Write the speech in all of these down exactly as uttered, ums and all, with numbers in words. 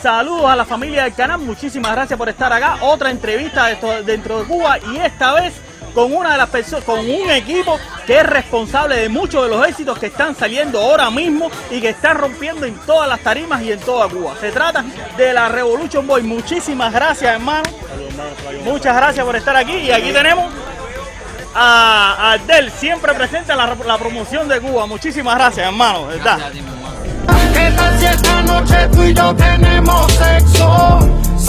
Saludos a la familia del canal, muchísimas gracias por estar acá. Otra entrevista dentro de Cuba y esta vez con una de las personas, con un equipo que es responsable de muchos de los éxitos que están saliendo ahora mismo y que están rompiendo en todas las tarimas y en toda Cuba. Se trata de la Revolution Boys. Muchísimas gracias, hermano. Muchas gracias por estar aquí. Y aquí tenemos a Abdel, siempre presente en la, la promoción de Cuba. Muchísimas gracias, hermano, ¿verdad? ¿Qué tal si esta noche tú y yo tenemos sexo?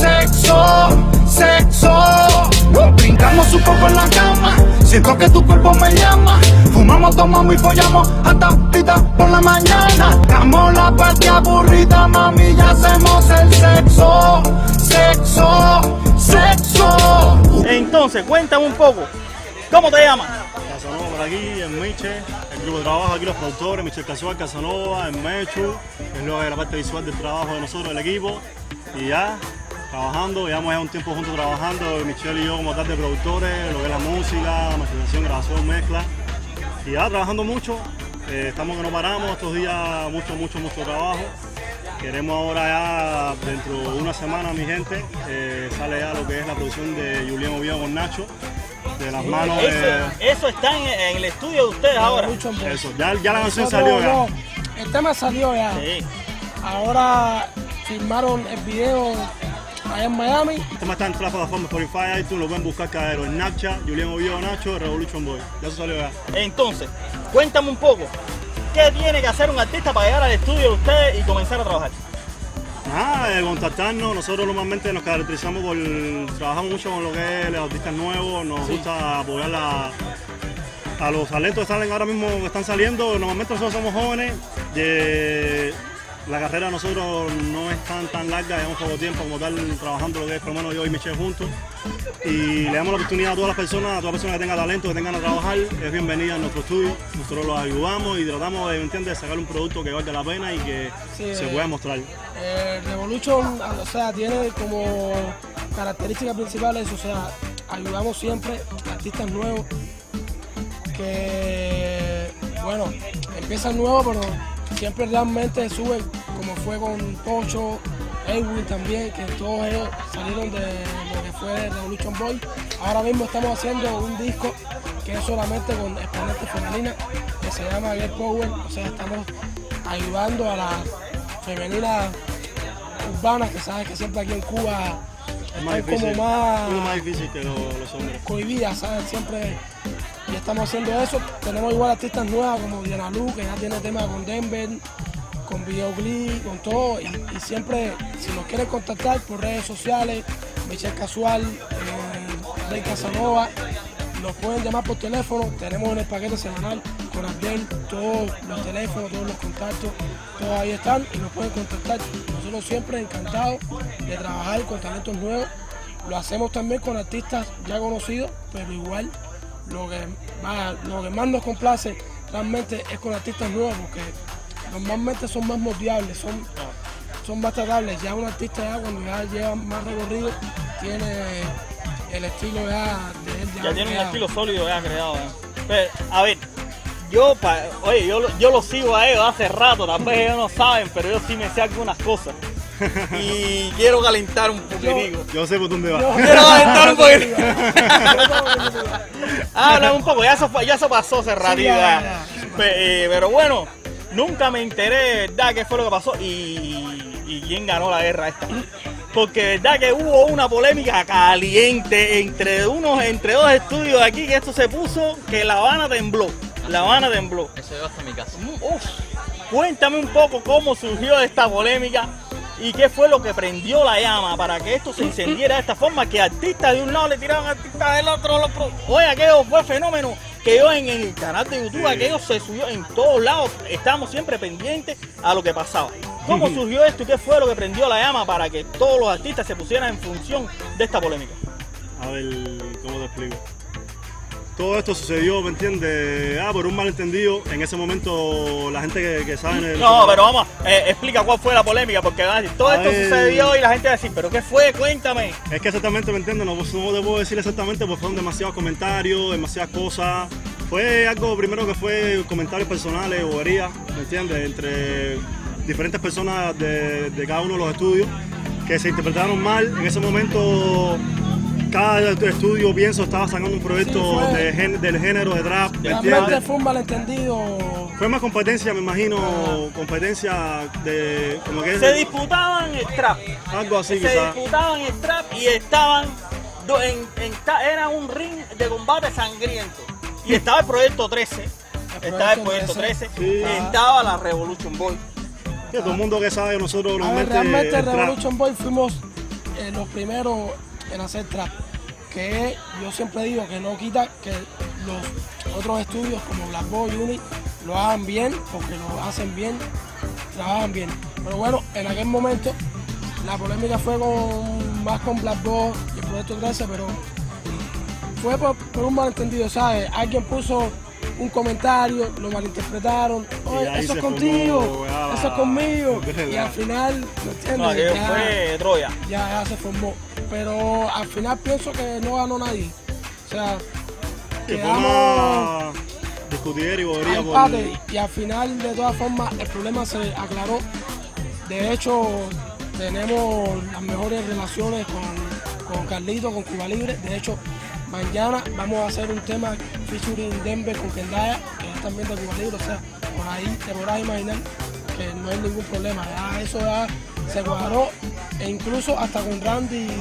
Sexo, sexo. Brincamos un poco en la cama, siento que tu cuerpo me llama. Fumamos, tomamos y follamos hasta ahorita por la mañana. Damos la parte aburrida, mami, ya hacemos el sexo. Sexo, sexo. Entonces, cuéntame un poco, ¿cómo te llamas? Casanova por aquí, en Miche, el grupo de trabajo aquí, los productores, Michel Casual, Casanova, en Mechu, que es lo de la parte visual del trabajo de nosotros, del equipo, y ya, trabajando, llevamos ya un tiempo juntos trabajando, Michelle y yo como tal de productores, lo que es la música, masterización, grabación, mezcla, y ya trabajando mucho, eh, estamos que no paramos, estos días mucho, mucho, mucho trabajo. Queremos ahora ya, dentro de una semana, mi gente, eh, sale ya lo que es la producción de Julián Oviedo con Nacho, de las manos de... Eso, eso está en, en el estudio de ustedes ahora. Eso, ya, ya la canción salió ya. El tema salió ya. Sí. Ahora filmaron el video allá en Miami. El tema está en la plataforma Spotify, iTunes, lo pueden buscar cadero, en Snapchat, Julián Oviedo Nacho, Revolution Boy. Ya eso salió ya. Entonces, cuéntame un poco, ¿qué tiene que hacer un artista para llegar al estudio de ustedes y comenzar a trabajar? Nada, de contactarnos, nosotros normalmente nos caracterizamos por, trabajamos mucho con lo que es los artistas nuevos, nos sí. gusta apoyar a, a los talentos que salen ahora mismo, que están saliendo. Normalmente nosotros somos jóvenes, de, la carrera de nosotros no es tan tan larga, llevamos poco tiempo como tal trabajando lo que es por lo menos yo y Michelle juntos. Y le damos la oportunidad a todas las personas, a todas las personas que tengan talento, que tengan a trabajar, es bienvenida a nuestro estudio. Nosotros los ayudamos y tratamos de, ¿entiendes?, de sacar un producto que valga la pena y que sí, se pueda mostrar. Eh, Revolution, o sea, tiene como características principales, o sea, ayudamos siempre a artistas nuevos que, bueno, empiezan nuevos, pero siempre realmente suben, como fue con Pocho, Edwin también, que todos ellos salieron de lo que fue Revolution Boys. Ahora mismo estamos haciendo un disco que es solamente con exponentes femeninas, que se llama Girl Power, o sea, estamos ayudando a las femeninas urbanas, que sabes que siempre aquí en Cuba es más están difícil, como más, más difícil que los, los hombres. Cohibidas, ¿sabes? Siempre, y estamos haciendo eso. Tenemos igual artistas nuevas como Diana Lu, que ya tiene tema con Denver, con Videoclip, con todo, y, y siempre, si nos quieren contactar por redes sociales, Michel Casual, eh, Rey Casanova, nos pueden llamar por teléfono. Tenemos en el paquete semanal con Abdel todos los teléfonos, todos los contactos, todos ahí están y nos pueden contactar. Nosotros siempre encantados de trabajar con talentos nuevos. Lo hacemos también con artistas ya conocidos, pero igual lo que más, lo que más nos complace realmente es con artistas nuevos, porque normalmente son más moldeables, son, son más tratables. Ya un artista ya cuando ya lleva más recorrido tiene el estilo ya de él. Ya, Ya, tiene creado. un estilo sólido ya creado. ¿eh? Pero, a ver, yo, pa, oye, yo, yo lo sigo a ellos hace rato, tal vez ellos no saben, pero yo sí me sé algunas cosas. Y quiero calentar un poquitico. Yo sé por dónde va. Yo- Quiero calentar un poquitico. Habla un poco, ya eso, fue- ya eso pasó hace ratito. Sí, ya, ya. ya. Pe- eh, pero bueno, nunca me enteré de verdad qué fue lo que pasó y, y quién ganó la guerra esta. Porque de verdad que hubo una polémica caliente entre unos, entre dos estudios de aquí, que esto se puso, que La Habana tembló. La Habana tembló. Eso llegó hasta mi casa. Uf, cuéntame un poco cómo surgió esta polémica y qué fue lo que prendió la llama para que esto se incendiera de esta forma, que artistas de un lado le tiraban a artistas del otro. Los pro... Oye, aquello fue fenómeno que yo en el canal de YouTube, aquello se subió en todos lados, estábamos siempre pendientes a lo que pasaba. ¿Cómo surgió esto y qué fue lo que prendió la llama para que todos los artistas se pusieran en función de esta polémica? A ver, ¿cómo te explico? Todo esto sucedió, ¿me entiendes? Ah, por un malentendido. En ese momento, la gente que, que sabe... en el- No, pero vamos, eh, explica cuál fue la polémica, porque van a decir, todo A esto ver. sucedió y la gente va a decir, ¿pero qué fue? Cuéntame. Es que exactamente, ¿me entiendes? No, no te puedo decir exactamente, porque fueron demasiados comentarios, demasiadas cosas. Fue algo primero que fue comentarios personales, boberías, ¿me entiendes? Entre diferentes personas de, de cada uno de los estudios. que se interpretaron mal. En ese momento cada estudio, pienso, estaba sacando un proyecto Sí, de gen- del género de trap, ¿me Realmente entiendes? fue un malentendido. Fue más competencia, me imagino, competencia de como que Se disputaban el trap. algo así Se quizás. disputaban el trap y estaban do- en, en ta- era un ring de combate sangriento. Y estaba el proyecto trece, estaba el proyecto trece, Sí. y estaba la Revolution Boy. Sí, todo el mundo que sabe, nosotros A ver, normalmente realmente el trap- Revolution Boy fuimos eh, los primeros en hacer trap. Que yo siempre digo que no quita que los otros estudios como Black Boy Unit lo hagan bien, porque lo hacen bien, trabajan bien. Pero bueno, en aquel momento la polémica fue con, más con Black Boy y el Proyecto trece, pero fue por, por un malentendido, ¿sabes? Alguien puso un comentario, lo malinterpretaron, oye, ahí eso se es contigo, formó, ah, eso es conmigo, es verdad. y al final, ¿me entiendes? No, aquello Ya- fue Troya. ya, ya se formó. Pero al final pienso que no ganó nadie. O sea, que fue quedamos más discutir y a bobería por... empate y al final de todas formas el problema se aclaró. De hecho, tenemos las mejores relaciones con, con Carlito, con Cuba Libre. De hecho, mañana vamos a hacer un tema featuring Denver con Kendaya, que es también de Cuba Libre. O sea, por ahí te podrás imaginar que no hay ningún problema. Ya eso ya se cuadró, e incluso hasta con Randy de,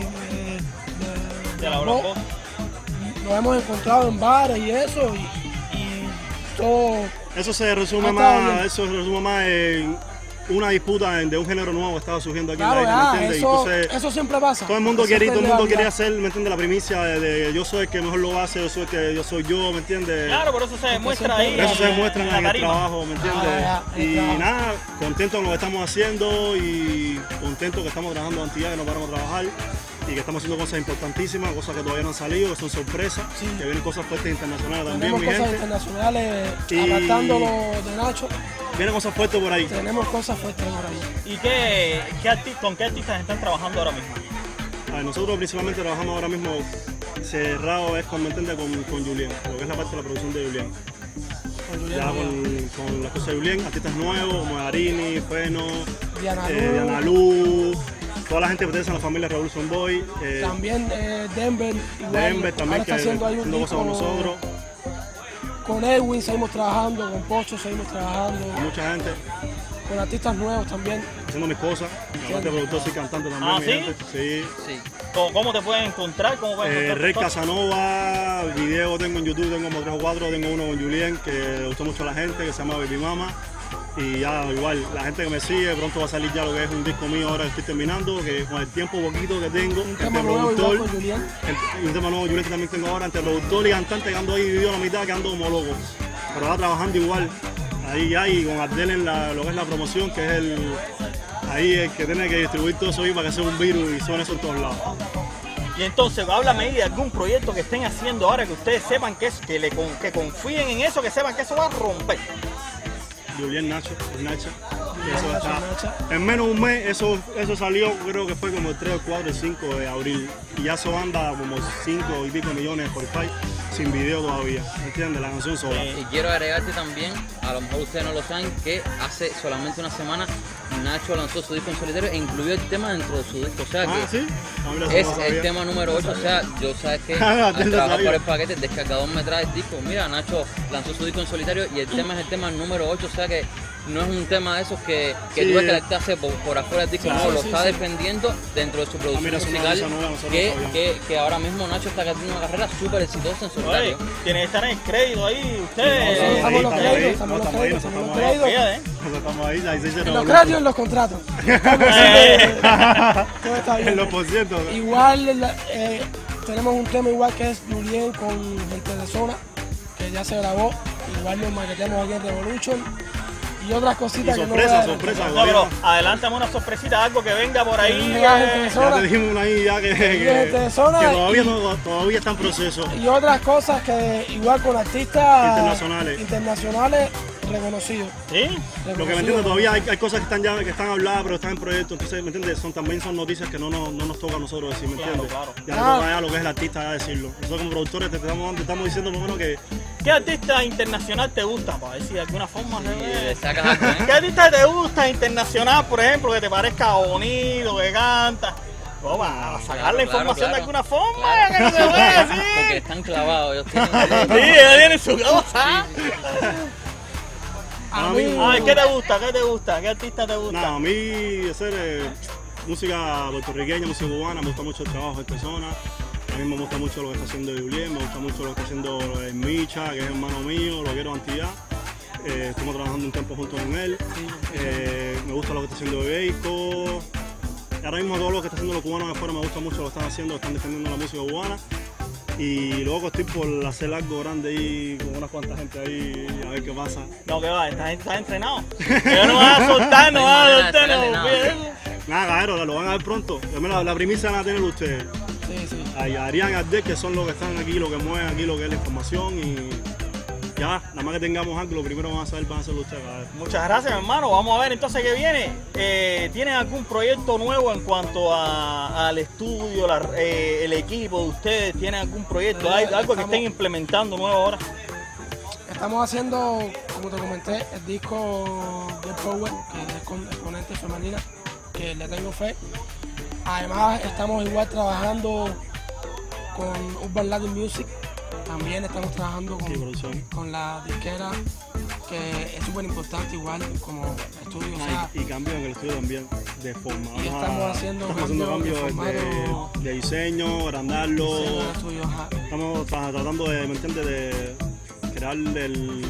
de- De la Rock, Black Boy. nos hemos encontrado en bares y eso, y, y todo. Eso se resume Ah, está más, bien. eso se resume más en una disputa de un género nuevo que estaba surgiendo aquí Claro, en la isla, ¿me ya, entiendes? eso, Entonces, eso siempre pasa. todo el mundo Eso quería, todo el siempre mundo es quería realidad. hacer, ¿me entiendes? La primicia de, de yo soy el que mejor lo hace, yo soy el que yo soy yo, ¿me entiendes? Claro, por eso se demuestra siempre- ahí. Por eso se en- demuestra en en la el tarima. trabajo, ¿me entiendes? Ah, ya, el y trabajo. nada, contento con lo que estamos haciendo y contento que estamos trabajando antiguas, que no paramos de trabajar y que estamos haciendo cosas importantísimas, cosas que todavía no han salido, que son sorpresas, Sí. que vienen cosas fuertes internacionales también, Tenemos mi cosas gente. internacionales, Y- apartándolo de Nacho, Vienen cosas fuertes por ahí. tenemos cosas fuertes por ahí. ¿Y qué, qué arti- con qué artistas están trabajando ahora mismo? A ver, nosotros principalmente trabajamos ahora mismo cerrado es con, ¿me entiendes? Con, con Julien, lo que es la parte de la producción de Julien. Con Julián Ya Díaz, con, con las cosas de Julien, artistas nuevos como Arini, Feno, Diana eh, Luz, Diana Luz, toda la gente que pertenece a la familia Revolution Boy. eh, también eh, Denver, igual, Denver también, ahora que está haciendo ahí un haciendo cosas con disco. nosotros, Con Edwin seguimos trabajando, con Pocho seguimos trabajando, con mucha gente, con artistas nuevos también. haciendo mis cosas. Aparte de productor, soy cantante también. Ah, mi ¿sí? gente. Sí. Sí. ¿Cómo, cómo te pueden encontrar? ¿Cómo pueden Eh, encontrar Rey tus cosas? Casanova, video tengo en YouTube, tengo como tres o cuatro, tengo uno con Julien que le gustó mucho a la gente, que se llama Baby Mama. Y ya igual, la gente que me sigue, pronto va a salir ya lo que es un disco mío ahora que estoy terminando, que con el tiempo poquito que tengo, Un entre tema nuevo igual productor, con Julián. el- y un tema nuevo Julien que también tengo ahora, entre productor y cantante, que ando ahí dividido a la mitad, que ando como loco. Pero ahora trabajando igual, ahí ya, y con Abdel en la, lo que es la promoción, que es el, ahí el que tiene que distribuir todo eso ahí para que sea un virus y suene eso en todos lados. Y entonces, háblame ahí de algún proyecto que estén haciendo ahora que ustedes sepan que, es, que, le, con- que confíen en eso, que sepan que eso va a romper. Julien Nacho, el Nacha. Julián Eso Nacho, está- Nacha. En menos de un mes, eso, eso salió, creo que fue como el tres, el cuatro, el cinco de abril. Y ya eso anda como cinco y pico millones de Spotify sin video todavía. ¿Me entiendes? La canción sola. Sí. Y quiero agregarte también, a lo mejor ustedes no lo saben, que hace solamente una semana Nacho lanzó su disco en solitario e incluyó el tema dentro de su disco. O sea que Ah, ¿sí? Ah, mira, eso es no el sabía. tema número ocho. O sea, yo sabes que Ah, al te lo trabajar sabía. por el paquete, el descargador me trae el disco. Mira, Nacho lanzó su disco en solitario y el tema es el tema número ocho. O sea que no es un tema de esos que, que Sí, tú ves que eh. la gente hace por, por afuera del disco, Claro, no, lo sí, está sí. defendiendo dentro de su producción mira, eso no- musical, eso no- nosotros que, no sabíamos. que, que ahora mismo Nacho está haciendo una carrera súper exitosa en Oye, solitario. tienen que estar en el crédito ahí, Sí, ustedes. Sí, ahí, estamos en los estamos créditos, ahí, estamos en no, los estamos ahí, créditos, no, estamos en los estamos ahí. créditos. Fíjate, ¿eh? Nosotros estamos ahí, ahí se dice En los Revolution. créditos y en los contratos. Estamos Eh. haciendo- todo está bien. En los por ciento. Igual la- eh, tenemos un tema igual que es Julien con Gente de Zona, que ya se grabó. Igual nos maqueteamos aquí en Revolution. Y otras Y cositas que no sorpresa, voy a sorpresa. No, pero adelántame una sorpresita, algo que venga por ahí. Sí, llega gente de eh, zona. Ya te dijimos una ahí ya que, que, gente de zona que todavía, y- no, todavía está en proceso. Y otras cosas que igual con artistas Internacionales. internacionales reconocido. ¿Sí? Lo que me entiendes, todavía hay, hay cosas que están ya que están habladas, pero están en proyecto. Entonces, ¿me entiendes? Son, también son noticias que no, no, no nos toca a nosotros decir, ¿me Claro, entiendes? claro. Ya le Ah. toca ya lo que es el artista ya decirlo. Nosotros como productores te estamos, te estamos diciendo por lo menos que ¿Qué artista internacional te gusta? Para ver si de alguna forma se Y ve. le sacas algo, ¿eh? ¿Qué artista te gusta internacional, por ejemplo, que te parezca bonito, que canta? Oh, para sacar Claro, la claro, información claro. de alguna forma, Claro. que no se vea así. Porque están clavados, ellos tienen... Sí, ella tiene su cosa. A A mí, mí- Ay, ¿qué te gusta? ¿Qué te gusta? ¿Qué artista te gusta? nada, a mí hacer eh, música puertorriqueña, música cubana, me gusta mucho el trabajo de personas. A mí me gusta mucho lo que está haciendo Julián, me gusta mucho lo que está haciendo el Micha, que es hermano mío, lo quiero cantidad. Eh, estamos trabajando un tiempo junto con él. Eh, me gusta lo que está haciendo Beisco. Ahora mismo todo lo que está haciendo los cubanos afuera me gusta mucho lo que están haciendo, están defendiendo la música cubana. Y luego estoy por hacer algo grande ahí con unas cuantas gente ahí, a ver qué pasa. No, que va, esta gente está entrenado. Que no vas a soltar, no vas a soltar, no. Nada, cabrero, lo van a ver pronto. La, la primicia van a tener ustedes. sí, sí. A Adrián y Ardel, que son los que están aquí, los que mueven aquí, lo que es la información. Y ya, nada más que tengamos algo, lo primero van a saber, van a hacerlo ustedes. cabrero. Muchas gracias, hermano. Vamos a ver entonces qué viene. Eh, ¿Tienen algún proyecto nuevo en cuanto a- al estudio, la- eh, el equipo de ustedes? ¿Tienen algún proyecto? ¿Hay algo que estén implementando nuevo ahora? Estamos haciendo, como te comenté, el disco de Power, que es con exponente femenina, que le tengo fe. Además, estamos igual trabajando con Urban Latin Music. También estamos trabajando con, Sí, producción. con la disquera, que es súper importante igual como estudio. O sea, Y cambios en el estudio también, de forma. Y Vamos a- estamos haciendo estamos haciendo cambios cambios de de, formato- de diseño, agrandarlo. diseño de estudio, ajá. Estamos tra- tratando de, ¿me entiendes? De crear el,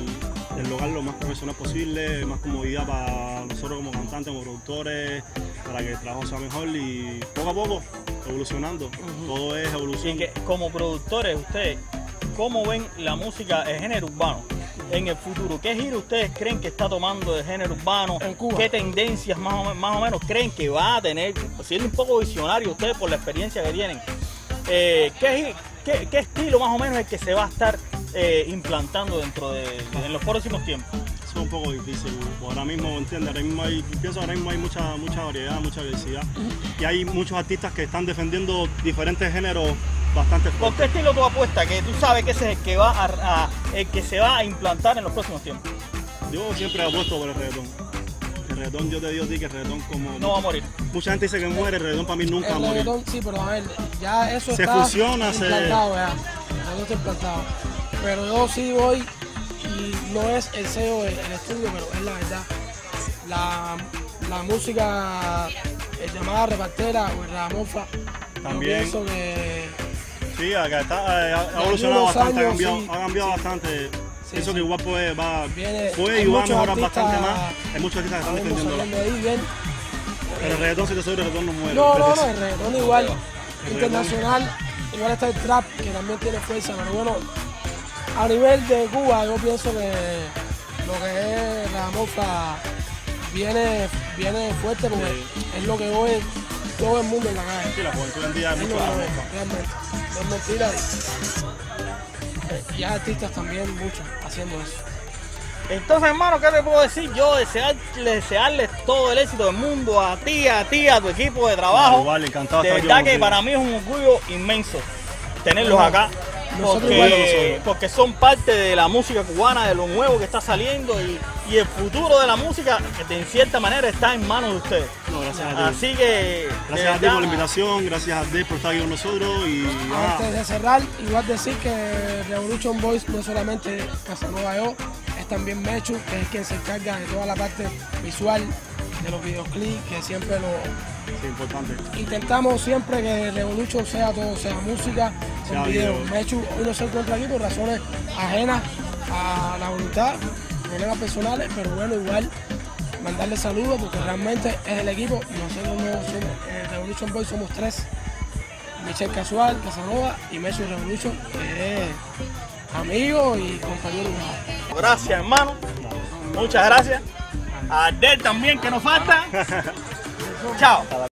el lugar lo más profesional posible, más comodidad para nosotros como cantantes, como productores, para que el trabajo sea mejor y poco a poco evolucionando. Todo es Y evolución. que como productores, ustedes, ¿cómo ven la música, el género urbano en el futuro? ¿Qué giro ustedes creen que está tomando el género urbano? En Cuba. ¿Qué tendencias más o, men- más o menos creen que va a tener? Siendo un poco visionario ustedes por la experiencia que tienen, eh, ¿qué, gi- qué, qué estilo más o menos es el que se va a estar eh, implantando dentro de, de- en los próximos tiempos? Eso es un poco difícil. Ahora mismo, ¿entiendes? Ahora mismo hay, pienso ahora mismo hay mucha, mucha variedad, mucha diversidad. Y hay muchos artistas que están defendiendo diferentes géneros bastante ¿Con fuertes. qué estilo tú apuestas que tú sabes que ese es el que va a, a- el que se va a implantar en los próximos tiempos? Yo siempre apuesto por el reggaetón. El reggaetón, yo te digo a ti que el reggaetón como... No va a morir. Mucha gente dice que muere, el reggaetón para mí nunca va a El morir. reggaetón, sí, pero a ver, ya eso Se está fusiona, se- implantado, ya. Ya no está implantado. Pero yo sí voy, y no es el S E O del estudio, pero es la verdad. La, la música eh, llamada repartera o el ragamuffin, yo También. pienso que Sí, acá está, eh, ha, ha De evolucionado algunos bastante, ha años, cambiado, sí. ha cambiado bastante. Pienso sí. que igual pues, va, Viene- puede hay y va a muchos mejorar artistas- bastante más. Hay muchos artistas que están estamos defendiéndola. saliendo ahí bien. Pero el reggaetón, si te soy el reggaetón no muere. No, no, no, Entonces, el reggaetón igual, reggaetón. internacional, igual está el trap, que también tiene fuerza, pero bueno, a nivel de Cuba yo pienso que lo que es la mofa viene, viene fuerte porque es lo que hoy todo el mundo en la calle. Sí, la juventud hoy en día es Es mucho lo que más ve, realmente, no es mentira. Y, y hay artistas también, muchos, haciendo eso. Entonces, hermano, ¿qué te puedo decir? Yo desearles, desearles todo el éxito del mundo a ti, a ti, a tu equipo de trabajo. Igual, encantado De de estar verdad aquí que contigo. para mí es un orgullo inmenso tenerlos Bueno, acá. nosotros igual Porque, nosotros. porque son parte de la música cubana, de lo nuevo que está saliendo y, y el futuro de la música, de, en cierta manera, está en manos de ustedes. No, gracias a ti. Así que, de Gracias a ti verdad, por la invitación, gracias a ti por estar aquí con nosotros y nada, Antes de cerrar, igual decir que Revolution Boys no es solamente Casanova yo, es también Mechu, que es quien se encarga de toda la parte visual de los videoclips, que siempre lo sí, importante. intentamos siempre que Revolution sea todo, sea música, Sea con video. video. Mechu hoy no se encuentra aquí por razones ajenas a la voluntad, problemas personales, pero bueno, igual mandarle saludos porque realmente es el equipo. Nosotros no somos, eh, Revolution Boys somos tres. Michelle Casual, Casanova y Mechu Revolution, que es amigo y compañero. gracias, hermano. Muchas gracias. A Ardel también, que nos falta. Chao.